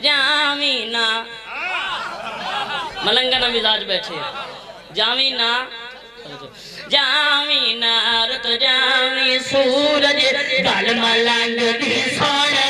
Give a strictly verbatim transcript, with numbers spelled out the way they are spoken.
Xavi ना मलंगना मिजाज बैठे जावी ना जावी ना रुक जावी सूरज गल मलंग दी सोने